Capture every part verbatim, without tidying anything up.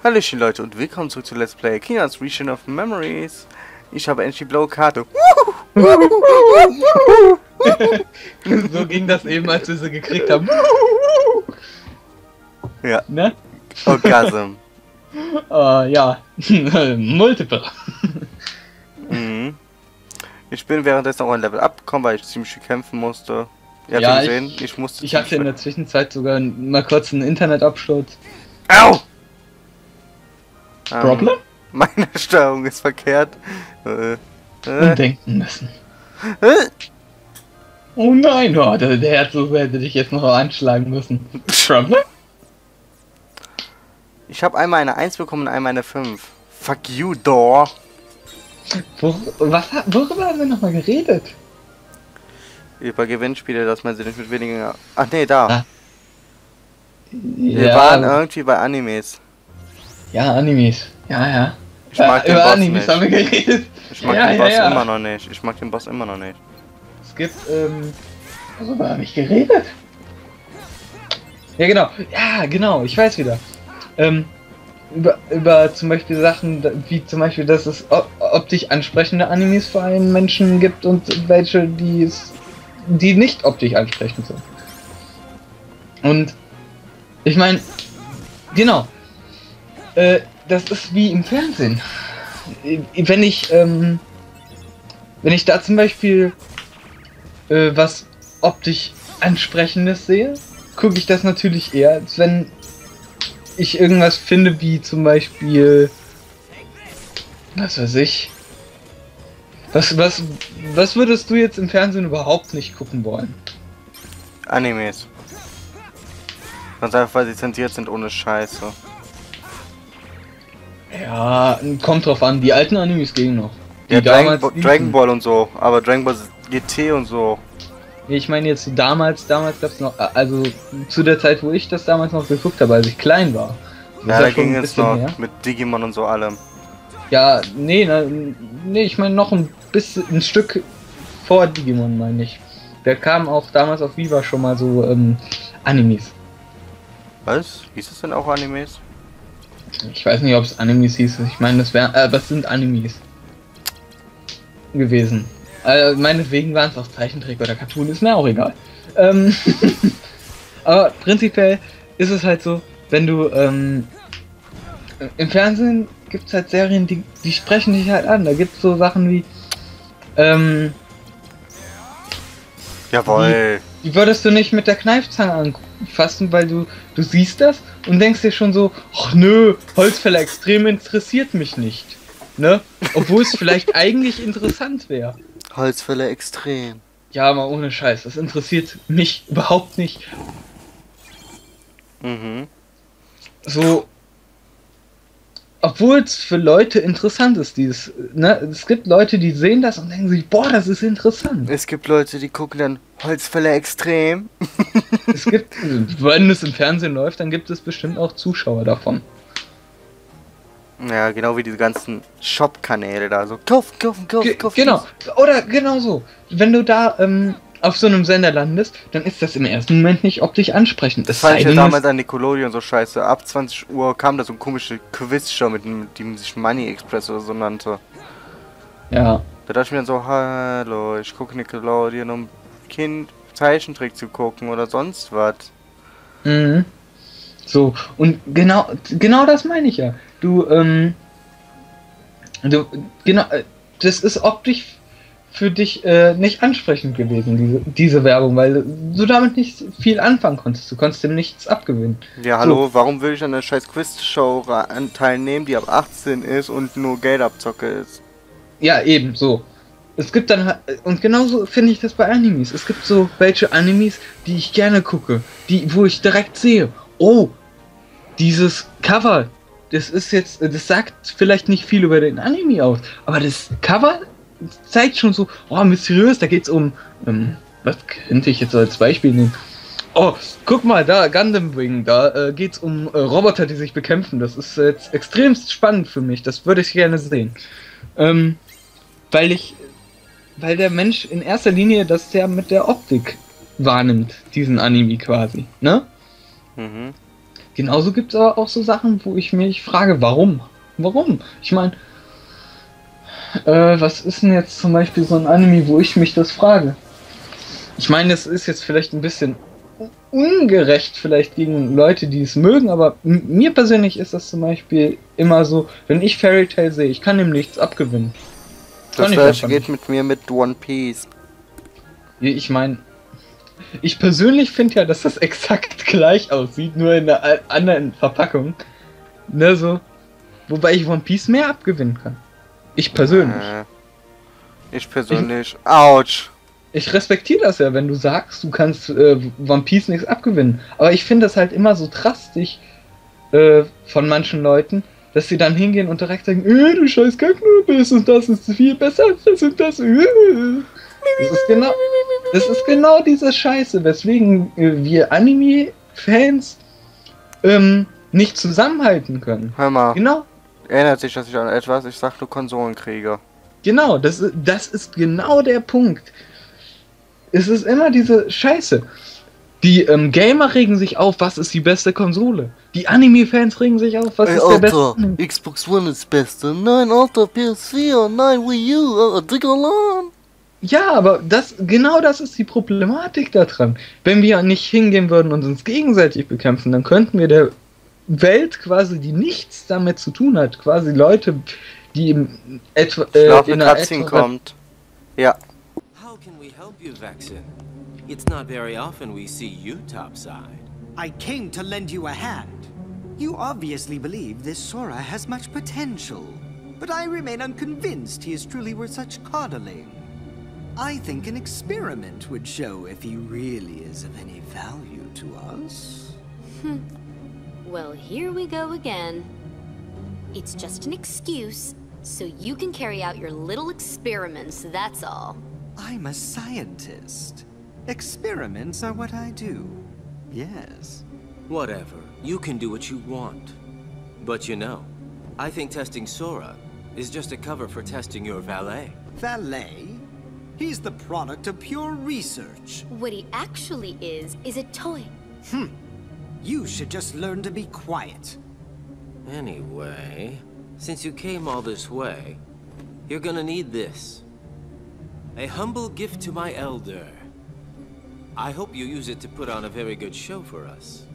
Hallöchen Leute und willkommen zurück zu Let's Play Kingdoms Region of Memories. Ich habe endlich die blaue Karte. So ging das eben, als wir sie gekriegt haben. Ja. Ne? Orgasm. Uh, ja. Multiple. Mhm. Ich bin währenddessen auch ein Level abgekommen, weil ich ziemlich viel kämpfen musste. Ihr habt Ja, ja gesehen, ich, ich musste. Ich hatte in der Zwischenzeit sogar mal kurz einen Internetabsturz. Au! Problem? Ähm, meine Steuerung ist verkehrt. Äh, äh. Und denken müssen. Äh. Oh nein, oh, der, der Herzog hätte dich jetzt noch anschlagen müssen. Problem? Ich habe einmal eine eins bekommen und einmal eine fünf. Fuck you, Door. Wor was, worüber haben wir nochmal geredet? Über Gewinnspiele, dass man sie nicht mit weniger... Ach nee, da. Ah. Wir Ja, waren irgendwie bei Animes. ja, Animes. Ja, ja. Ich mag äh, den über Boss Animes nicht. haben wir geredet. Ich mag ja, den ja, Boss ja. immer noch nicht. Ich mag den Boss immer noch nicht. Es gibt, ähm... worüber habe ich geredet? Ja, genau. Ja, genau. Ich weiß wieder. Ähm... Über, über zum Beispiel Sachen, wie zum Beispiel, dass es optisch ansprechende Animes für einen Menschen gibt und welche, die es, die nicht optisch ansprechend sind. Und ich meine, genau, äh, das ist wie im Fernsehen. Wenn ich, ähm, wenn ich da zum Beispiel äh, was optisch ansprechendes sehe, gucke ich das natürlich eher, als wenn ich irgendwas finde, wie zum Beispiel, was weiß ich, was, was, was würdest du jetzt im Fernsehen überhaupt nicht gucken wollen? Animes. Ganz einfach, weil sie zensiert sind ohne Scheiße. Ja, kommt drauf an, die alten Animes gehen noch. Die Ja, Dragon, Bo liefen. Dragon Ball und so, aber Dragon Ball G T und so. Ich meine jetzt damals, damals gab's noch, also zu der Zeit, wo ich das damals noch geguckt habe, als ich klein war. Das Ja, ist da schon ging ein es bisschen noch her. mit Digimon und so allem. Ja, nee, na, nee, ich meine noch ein bisschen, ein Stück vor Digimon, meine ich. Da kamen auch damals auf Viva schon mal so ähm, Animes. Was? Hieß es denn auch Animes? Ich weiß nicht, ob es Animes hieß. Ich meine, das wären, äh, was sind Animes gewesen? Äh, meinetwegen waren es auch Zeichentrick oder Cartoon, ist mir auch egal. Ähm, aber prinzipiell ist es halt so, wenn du ähm, im Fernsehen gibt es halt Serien, die, die sprechen dich halt an. Da gibt es so Sachen wie ähm, Jawohl. Die, die würdest du nicht mit der Kneifzange anfassen, weil du du siehst das und denkst dir schon so, ach nö, Holzfäller extrem interessiert mich nicht. Ne? Obwohl es vielleicht eigentlich interessant wäre. Holzfäller extrem. Ja, aber ohne Scheiß, das interessiert mich überhaupt nicht. Mhm. So, obwohl es für Leute interessant ist, dieses, ne, es gibt Leute, die sehen das und denken sich, boah, das ist interessant. Es gibt Leute, die gucken dann Holzfäller extrem. Es gibt, wenn es im Fernsehen läuft, dann gibt es bestimmt auch Zuschauer davon. Ja, genau wie diese ganzen Shop-Kanäle da, so kaufen, kaufen, kaufen, Ge kaufen. genau, oder genau so. Wenn du da ähm, auf so einem Sender landest, dann ist das im ersten Moment nicht optisch ansprechend. Das Es fand sei ich ja denn, damals es- an Nickelodeon so scheiße. Ab zwanzig Uhr kam da so eine komische Quiz-Show, mit dem die sich Money Express oder so nannte. Ja, Da dachte ich mir dann so, hallo, ich gucke Nickelodeon, um Kind Zeichentrick zu gucken oder sonst was. mhm. So, und genau, genau das meine ich ja. Du, ähm, du, genau, äh, das ist optisch für dich äh, nicht ansprechend gewesen, diese, diese Werbung, weil du damit nicht viel anfangen konntest. Du konntest dem nichts abgewinnen. Ja, hallo, warum will ich an der scheiß Quiz-Show ra- teilnehmen, die ab achtzehn ist und nur Geldabzocke ist? Ja, eben, so. Es gibt dann halt, und genauso finde ich das bei Animes. Es gibt so welche Animes, die ich gerne gucke, die, wo ich direkt sehe, oh, dieses Cover, das ist jetzt, das sagt vielleicht nicht viel über den Anime aus, aber das Cover zeigt schon so, oh, mysteriös, da geht's um, ähm, was könnte ich jetzt so als Beispiel nehmen? Oh, guck mal, da, Gundam Wing, da äh, geht's um äh, Roboter, die sich bekämpfen. Das ist jetzt extremst spannend für mich, das würde ich gerne sehen. Ähm, weil ich, weil der Mensch in erster Linie das ja mit der Optik wahrnimmt, diesen Anime quasi, ne? Mhm. genauso gibt es aber auch so Sachen, wo ich mich frage, warum? Warum? Ich meine, äh, was ist denn jetzt zum Beispiel so ein Anime, wo ich mich das frage? Ich meine, es ist jetzt vielleicht ein bisschen ungerecht vielleicht gegen Leute, die es mögen, aber mir persönlich ist das zum Beispiel immer so, wenn ich Fairy Tail sehe, ich kann ihm nichts abgewinnen. Das gleiche geht mit mir mit One Piece. Ich meine, ich persönlich finde ja, dass das exakt gleich aussieht, nur in einer anderen Verpackung. Ne, so. Wobei ich One Piece mehr abgewinnen kann. Ich persönlich. Äh, ich persönlich. Ich, Autsch. Ich respektiere das ja, wenn du sagst, du kannst äh, One Piece nichts abgewinnen. Aber ich finde das halt immer so drastisch äh, von manchen Leuten, dass sie dann hingehen und direkt sagen, äh, du scheiß Kacknoob bist und das ist viel besser als das und das. Äh. Das ist genau, das ist genau diese Scheiße, weswegen äh, wir Anime-Fans ähm, nicht zusammenhalten können. Hör mal. Genau. Erinnert sich das nicht an etwas? Ich sag nur Konsolenkrieger. Genau, das, das ist genau der Punkt. Es ist immer diese Scheiße. Die ähm, Gamer regen sich auf, was ist die beste Konsole? Die Anime-Fans regen sich auf, was Ey, ist Alter, der beste... Xbox One ist beste. Nein, Alter, P S vier. Nein, Wii U. Alter, Digga, Alarm. Ja, aber das, genau das ist die Problematik daran. Wenn wir nicht hingehen würden und uns gegenseitig bekämpfen, dann könnten wir der Welt quasi, die nichts damit zu tun hat, quasi Leute, die im etwa... Äh, in einer Cutscene kommt. Ja. How can we help you, Vexen? It's not very often we see you topside. I came to lend you a hand. You obviously believe this Sora has much potential, but I remain unconvinced he is truly worth such coddling. I think an experiment would show if he really is of any value to us. Hmm. Well, here we go again. It's just an excuse, so you can carry out your little experiments, that's all. I'm a scientist. Experiments are what I do. Yes. Whatever. You can do what you want. But you know, I think testing Sora is just a cover for testing your valet. Valet? He's the product of pure research. What he actually is, is a toy. Hmm. You should just learn to be quiet. Anyway, since you came all this way, you're gonna need this. A humble gift to my elder. I hope you use it to put on a very good show for us.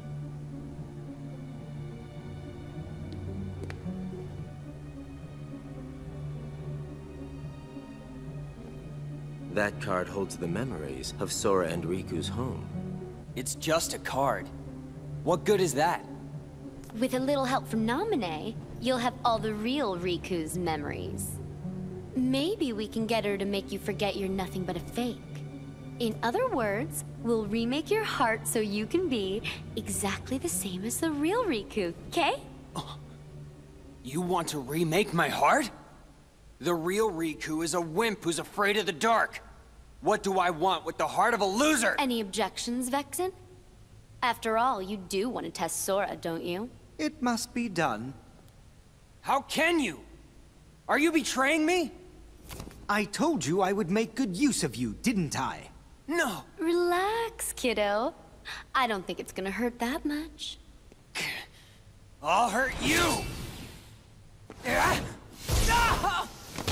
That card holds the memories of Sora and Riku's home. It's just a card. What good is that? With a little help from Naminé, you'll have all the real Riku's memories. Maybe we can get her to make you forget you're nothing but a fake. In other words, we'll remake your heart so you can be exactly the same as the real Riku, okay? You want to remake my heart? The real Riku is a wimp who's afraid of the dark. What do I want with the heart of a loser? Any objections, Vexen? After all, you do want to test Sora, don't you? It must be done. How can you? Are you betraying me? I told you I would make good use of you, didn't I? No. Relax, kiddo. I don't think it's gonna hurt that much. I'll hurt you! Ah! Ah!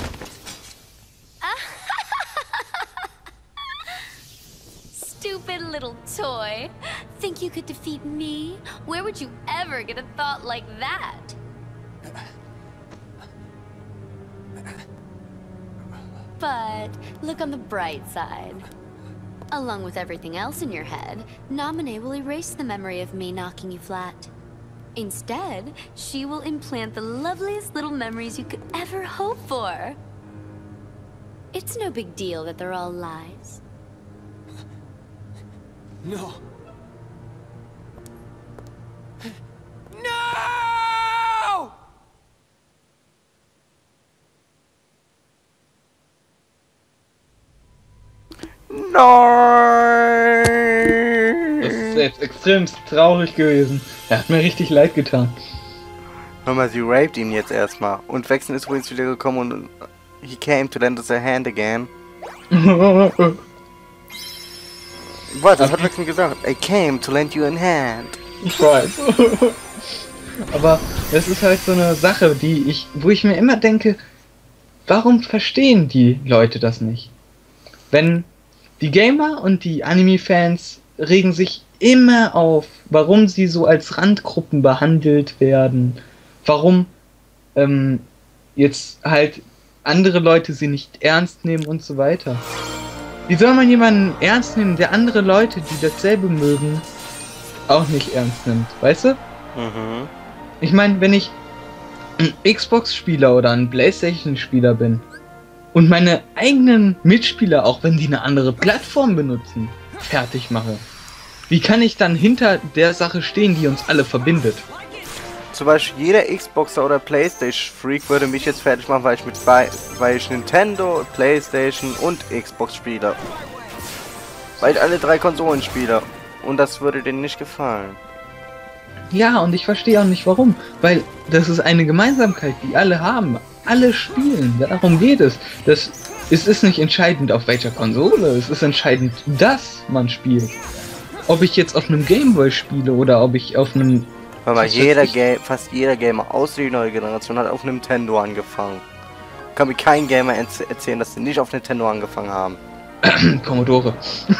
Stupid little toy. Think you could defeat me? Where would you ever get a thought like that? But look on the bright side. Along with everything else in your head, Naminé will erase the memory of me knocking you flat. Instead, she will implant the loveliest little memories you could ever hope for. It's no big deal that they're all lies. No. No! Nein! Das ist jetzt extrem traurig gewesen. Er hat mir richtig leid getan. Hör mal, sie raped ihn jetzt erstmal. Und Vexen ist übrigens wieder gekommen und he came to lend us a hand again. Was? Das hat Vexen gesagt. I came to lend you a hand. Ich weiß. Aber das ist halt so eine Sache, die ich, wo ich mir immer denke, warum verstehen die Leute das nicht? Wenn die Gamer und die Anime-Fans regen sich immer auf, warum sie so als Randgruppen behandelt werden, warum ähm, jetzt halt andere Leute sie nicht ernst nehmen und so weiter. Wie soll man jemanden ernst nehmen, der andere Leute, die dasselbe mögen, auch nicht ernst nimmt, weißt du? Mhm. Ich meine, wenn ich ein Xbox-Spieler oder ein PlayStation-Spieler bin und meine eigenen Mitspieler, auch wenn die eine andere Plattform benutzen, fertig mache, wie kann ich dann hinter der Sache stehen, die uns alle verbindet? Zum Beispiel jeder Xboxer oder Playstation-Freak würde mich jetzt fertig machen, weil ich mit bei, weil ich Nintendo, Playstation und Xbox spiele. Weil ich alle drei Konsolen spiele. Und das würde denen nicht gefallen. Ja, und ich verstehe auch nicht warum. Weil das ist eine Gemeinsamkeit, die alle haben. Alle spielen. Darum geht es. Das, es ist nicht entscheidend, auf welcher Konsole. Es ist entscheidend, dass man spielt. Ob ich jetzt auf einem Gameboy spiele oder ob ich auf einem... Weil mal jeder Ga fast jeder Gamer außer die neue Generation hat auf Nintendo angefangen. Kann mir kein Gamer erzählen, dass sie nicht auf Nintendo angefangen haben. Commodore.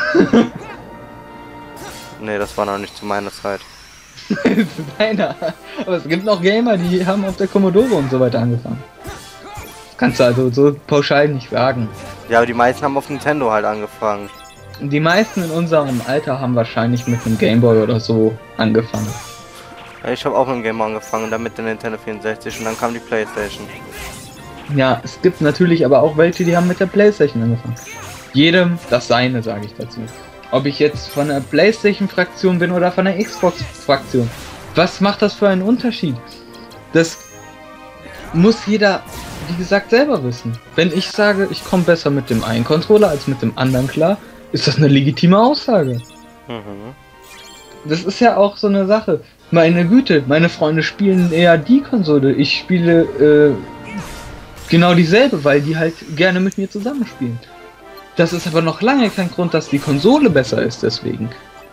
Nee, das war noch nicht zu meiner Zeit. Zu deiner. Aber es gibt noch Gamer, die haben auf der Commodore und so weiter angefangen. Das kannst du also so pauschal nicht sagen. Ja, aber die meisten haben auf Nintendo halt angefangen. Die meisten in unserem Alter haben wahrscheinlich mit einem Gameboy oder so angefangen. Ja, ich habe auch mit dem Game angefangen, dann mit der Nintendo vierundsechzig und dann kam die Playstation. Ja, es gibt natürlich aber auch welche, die haben mit der Playstation angefangen. Jedem das Seine, sage ich dazu. Ob ich jetzt von der Playstation-Fraktion bin oder von der Xbox-Fraktion. Was macht das für einen Unterschied? Das muss jeder, wie gesagt, selber wissen. Wenn ich sage, ich komme besser mit dem einen Controller als mit dem anderen klar, ist das eine legitime Aussage. Mhm. Das ist ja auch so eine Sache. Meine Güte, meine Freunde spielen eher die Konsole. Ich spiele äh, genau dieselbe, weil die halt gerne mit mir zusammenspielen. Das ist aber noch lange kein Grund, dass die Konsole besser ist deswegen.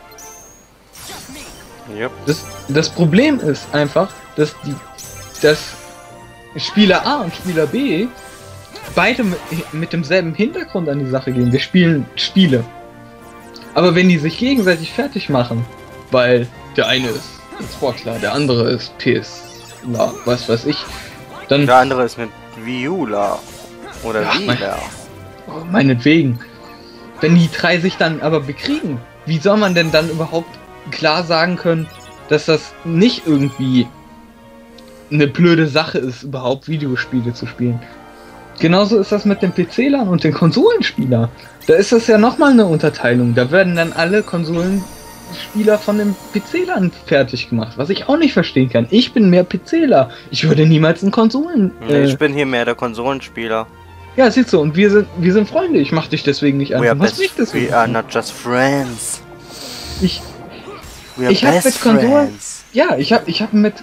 Yep. Das, das Problem ist einfach, dass die dass Spieler A und Spieler B beide mit, mit demselben Hintergrund an die Sache gehen. Wir spielen Spiele. Aber wenn die sich gegenseitig fertig machen, weil der eine ist Xboxler, der andere ist P S, la, was weiß ich, dann... Der andere ist mit Wii U la. Oder Ja, Wii mein- la. Oh, meinetwegen. Wenn die drei sich dann aber bekriegen, wie soll man denn dann überhaupt klar sagen können, dass das nicht irgendwie eine blöde Sache ist, überhaupt Videospiele zu spielen? Genauso ist das mit den P C-Lern und den Konsolenspielern. Da ist das ja nochmal eine Unterteilung. Da werden dann alle Konsolenspieler von den P C-Lern fertig gemacht, was ich auch nicht verstehen kann. Ich bin mehr P C-Ler. Ich würde niemals einen Konsolen... Nee, Äh, ich bin hier mehr der Konsolenspieler. ja, siehst du, und wir sind, wir sind Freunde. Ich mach dich deswegen nicht an. We are, Du machst best, mich deswegen we are an. not just friends. Ich, We are Ich hab best mit Konsolen- friends. ja, ich hab, ich hab mit,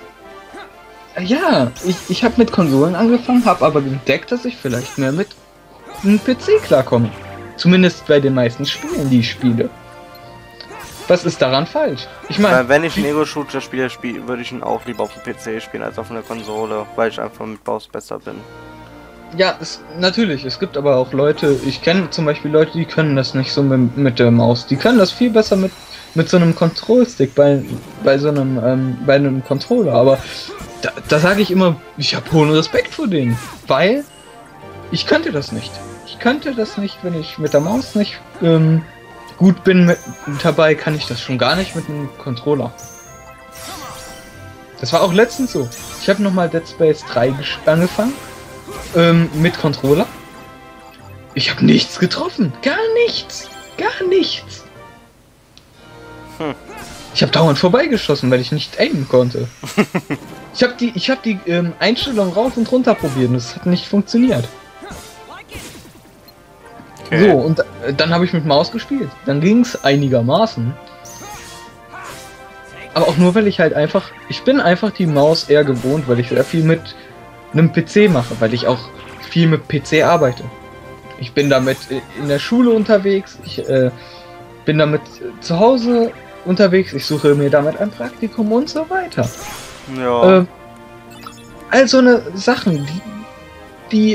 ja, ich, ich hab mit Konsolen angefangen, hab aber entdeckt, dass ich vielleicht mehr mit einem P C klarkomme. Zumindest bei den meisten Spielen, die ich spiele. Was ist daran falsch? Ich Weil meine, wenn ich einen Ego-Shooter spiele, spiel, würde ich ihn auch lieber auf dem P C spielen als auf einer Konsole, weil ich einfach mit Maus besser bin. ja, es, natürlich, es gibt aber auch Leute, ich kenne zum Beispiel Leute, die können das nicht so mit, mit der Maus. Die können das viel besser mit, mit so einem Control-Stick, bei, bei so einem, ähm, bei einem Controller. Aber da, da sage ich immer, ich habe hohen Respekt vor denen, weil ich könnte das nicht. Ich könnte das nicht, wenn ich mit der Maus nicht ähm, gut bin mit, dabei, kann ich das schon gar nicht mit einem Controller. Das war auch letztens so. Ich habe nochmal Dead Space drei gesch- angefangen. Ähm, mit Controller. Ich habe nichts getroffen. Gar nichts. Gar nichts. Hm. Ich habe dauernd vorbeigeschossen, weil ich nicht aimen konnte. ich habe die, ich hab die ähm, Einstellung rauf und runter probiert und es hat nicht funktioniert. Okay. So, und äh, dann habe ich mit Maus gespielt. Dann ging es einigermaßen. Aber auch nur, weil ich halt einfach... Ich bin einfach die Maus eher gewohnt, weil ich sehr viel mit einem P C mache, weil ich auch viel mit P C arbeite. Ich bin damit in der Schule unterwegs, ich äh, bin damit zu Hause unterwegs, ich suche mir damit ein Praktikum und so weiter. Ja. Äh, all so eine Sachen, die, die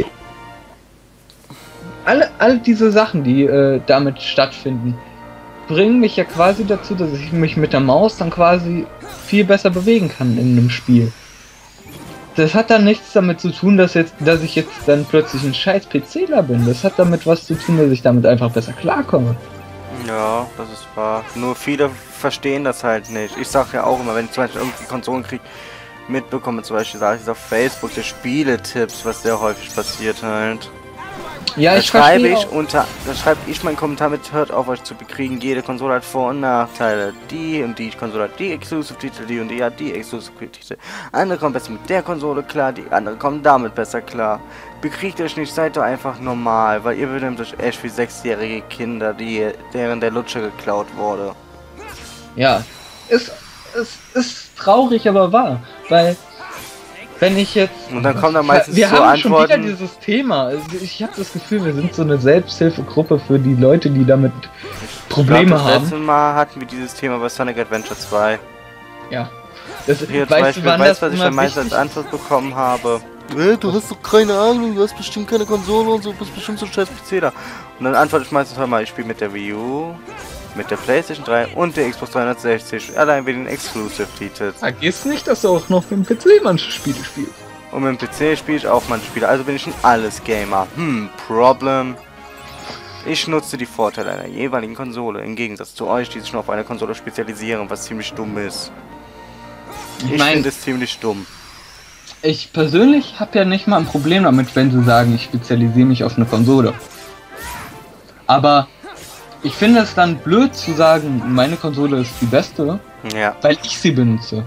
alle, all diese Sachen, die äh, damit stattfinden, bringen mich ja quasi dazu, dass ich mich mit der Maus dann quasi viel besser bewegen kann in einem Spiel. Das hat dann nichts damit zu tun, dass jetzt, dass ich jetzt dann plötzlich ein scheiß PCler bin. Das hat damit was zu tun, dass ich damit einfach besser klarkomme. Ja, das ist wahr. Nur viele verstehen das halt nicht. Ich sag ja auch immer, wenn ich zum Beispiel irgendwie Konsolenkrieg mitbekomme, zum Beispiel sage ich auf Facebook, die Spieletipps, was sehr häufig passiert halt. Ja, Da ich schreibe verstehe ich auch. unter, da schreibe ich meinen Kommentar mit, hört auf euch zu bekriegen, jede Konsole hat Vor- und Nachteile. Die und die Konsole hat die Exclusive-Titel, die und die hat die Exclusive-Titel. Andere kommen besser mit der Konsole klar, die andere kommen damit besser klar. Bekriegt euch nicht, seid doch einfach normal, weil ihr benimmt euch echt wie sechsjährige Kinder, die, deren der Lutscher geklaut wurde. Ja, ist, ist, ist traurig, aber wahr, weil wenn ich jetzt... Und dann kommen da meistens wir so haben schon wieder Antworten. dieses Thema. Also ich habe das Gefühl, wir sind so eine Selbsthilfegruppe für die Leute, die damit Probleme Ich glaub, das haben. letzte Mal hatten wir dieses Thema bei Sonic Adventure zwei. Ja. Das, Hier zum weißt Beispiel, du, wann weißt das was ich immer am meisten als wichtig- Antwort bekommen habe? Äh, du hast doch keine Ahnung, du hast bestimmt keine Konsole und so, bist bestimmt so ein scheiß PCler. Und dann antworte ich meistens, hör mal, ich spiele mit der Wii U, mit der PlayStation drei und der Xbox dreihundertsechzig, allein wegen den Exclusive-Titels. Vergiss nicht, dass du auch noch mit dem P C manche Spiele spielst. Und mit dem P C spiele ich auch manche Spiele, also bin ich ein Alles-Gamer. Hm, Problem. Ich nutze die Vorteile einer jeweiligen Konsole, im Gegensatz zu euch, die sich nur auf eine Konsole spezialisieren, was ziemlich dumm ist. Ich Ich mein- finde es ziemlich dumm. Ich persönlich habe ja nicht mal ein Problem damit, wenn sie sagen, ich spezialisiere mich auf eine Konsole. Aber ich finde es dann blöd zu sagen, meine Konsole ist die beste, Ja. weil ich sie benutze.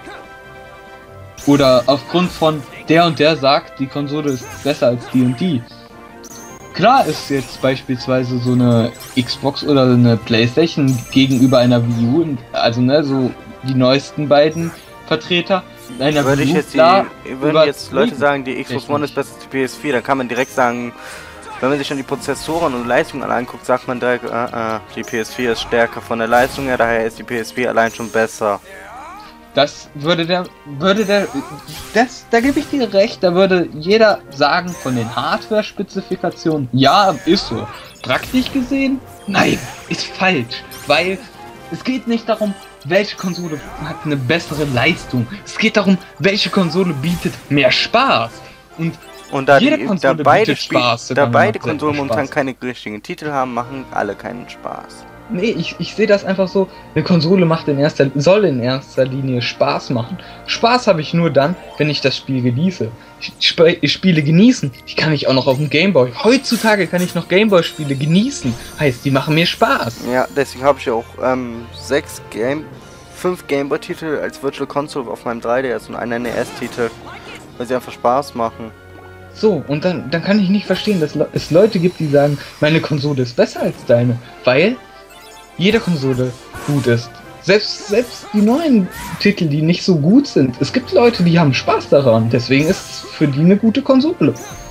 Oder aufgrund von der und der sagt, die Konsole ist besser als die und die. Klar ist jetzt beispielsweise so eine Xbox oder eine PlayStation gegenüber einer Wii U, also ne, so die neuesten beiden Vertreter einer Würde Wii ich U, jetzt die, klar, würden jetzt Leute übertrieben. sagen, die Xbox One ist besser als die P S vier, dann kann man direkt sagen, wenn man sich dann die Prozessoren und Leistungen alle anguckt, sagt man direkt, äh, äh, die P S vier ist stärker von der Leistung her, daher ist die P S vier allein schon besser. Das würde der, würde der, das, da gebe ich dir recht, da würde jeder sagen von den Hardware-Spezifikationen, ja, ist so. Praktisch gesehen, nein, ist falsch, weil es geht nicht darum, welche Konsole hat eine bessere Leistung. Es geht darum, welche Konsole bietet mehr Spaß. Und Und da, jede die, da Konsole beide, bietet Spiel, Spaß, da sogar beide noch Konsolen Spaß. momentan keine richtigen Titel haben, machen alle keinen Spaß. Nee, ich, ich sehe das einfach so, eine Konsole macht in erster, soll in erster Linie Spaß machen. Spaß habe ich nur dann, wenn ich das Spiel genieße. Ich, sp ich Spiele genießen, die kann ich auch noch auf dem Gameboy. Heutzutage kann ich noch Gameboy-Spiele genießen. Heißt, die machen mir Spaß. Ja, deswegen habe ich ja auch ähm, sechs Game, fünf Gameboy-Titel als Virtual Console auf meinem drei D S und einen N E S-Titel, weil sie einfach Spaß machen. So, und dann, dann kann ich nicht verstehen, dass Le es Leute gibt, die sagen, meine Konsole ist besser als deine, weil jede Konsole gut ist. Selbst, selbst die neuen Titel, die nicht so gut sind. Es gibt Leute, die haben Spaß daran. Deswegen ist es für die eine gute Konsole.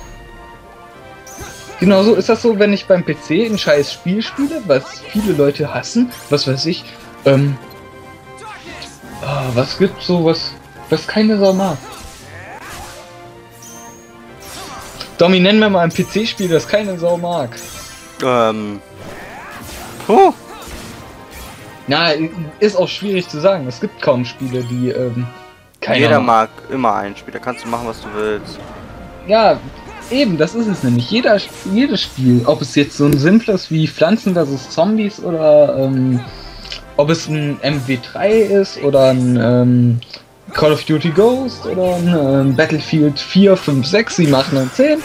Genauso ist das so, wenn ich beim P C ein scheiß Spiel spiele, was viele Leute hassen. Was weiß ich. Ähm, ah, was gibt so was, was keine Sau mag? Domi, nenn mir mal ein P C-Spiel, das keine Sau mag. Ähm. Puh. Na, ist auch schwierig zu sagen. Es gibt kaum Spiele, die ähm, keiner Jeder mag. mag immer ein Spiel, da kannst du machen, was du willst. Ja, eben, das ist es nämlich. Jeder, jedes Spiel, ob es jetzt so ein simples wie Pflanzen versus Zombies oder ähm, ob es ein M W drei ist oder ein ähm, Call of Duty Ghost oder ein ähm, Battlefield vier, fünf, sechs, sieben, acht, neun, zehn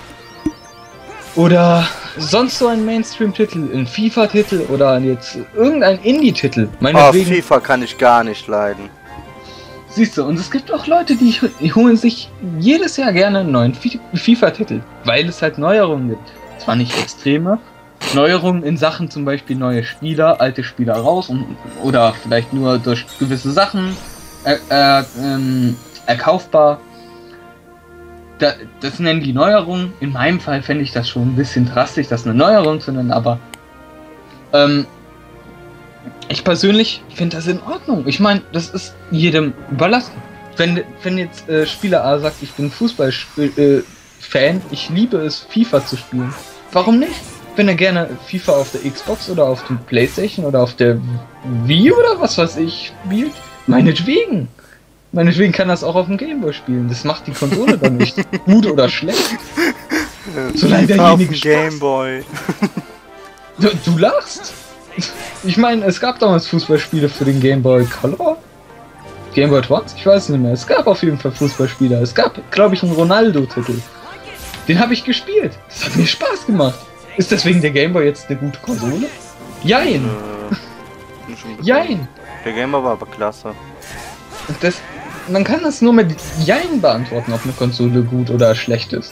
oder sonst so ein Mainstream-Titel, ein FIFA-Titel oder jetzt irgendein Indie-Titel. Oh, Meinetwegen, FIFA kann ich gar nicht leiden. siehst du, und es gibt auch Leute, die, die holen sich jedes Jahr gerne einen neuen Fi- FIFA-Titel, weil es halt Neuerungen gibt. Zwar nicht extreme, Neuerungen in Sachen zum Beispiel neue Spieler, alte Spieler raus und, oder vielleicht nur durch gewisse Sachen äh, äh, ähm, erkaufbar. Da, das nennen die Neuerungen. In meinem Fall fände ich das schon ein bisschen drastisch, das eine Neuerung zu nennen, aber ähm, Ich persönlich finde das in Ordnung. Ich meine, das ist jedem überlassen. Wenn, wenn jetzt äh, Spieler A sagt, ich bin Fußball-Fan, äh, ich liebe es, FIFA zu spielen. Warum nicht? Wenn er gerne FIFA auf der Xbox oder auf dem PlayStation oder auf der Wii oder was weiß ich spielt, meinetwegen. Meinetwegen kann das auch auf dem Gameboy spielen. Das macht die Konsole dann nicht gut oder schlecht. Solange derjenige Spaß. Gameboy. Du, du lachst. Ich meine, es gab damals Fußballspiele für den Game Boy Color. Game Boy Advance? Ich weiß nicht mehr. Es gab auf jeden Fall Fußballspiele. Es gab, glaube ich, einen Ronaldo-Titel. Den habe ich gespielt. Das hat mir Spaß gemacht. Ist deswegen der Game Boy jetzt eine gute Konsole? Jein. Äh, Jein. Der Game Boy war aber klasse. Das, man kann das nur mit Jein beantworten, ob eine Konsole gut oder schlecht ist.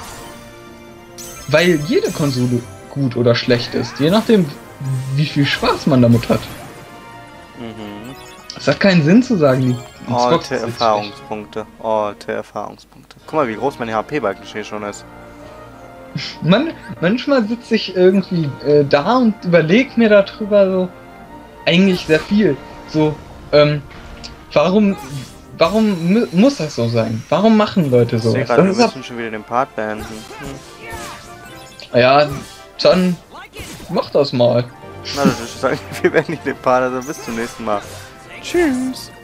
Weil jede Konsole gut oder schlecht ist. Je nachdem, wie viel Spaß man damit hat. Mhm. Es hat keinen Sinn zu sagen, die Xbox Alte Erfahrungspunkte. Alte Erfahrungspunkte. Guck mal, wie groß mein H P-Balken hier schon ist. Man, manchmal sitze ich irgendwie äh, da und überlege mir darüber so eigentlich sehr viel. So, ähm, warum, warum mu muss das so sein? Warum machen Leute Ich sehe sowas? gerade, wir Das ist ab müssen schon wieder den Part beenden. Hm. ja, dann mach das mal. Na, das ist sagen, wir beenden den Part, also bis zum nächsten Mal. Tschüss.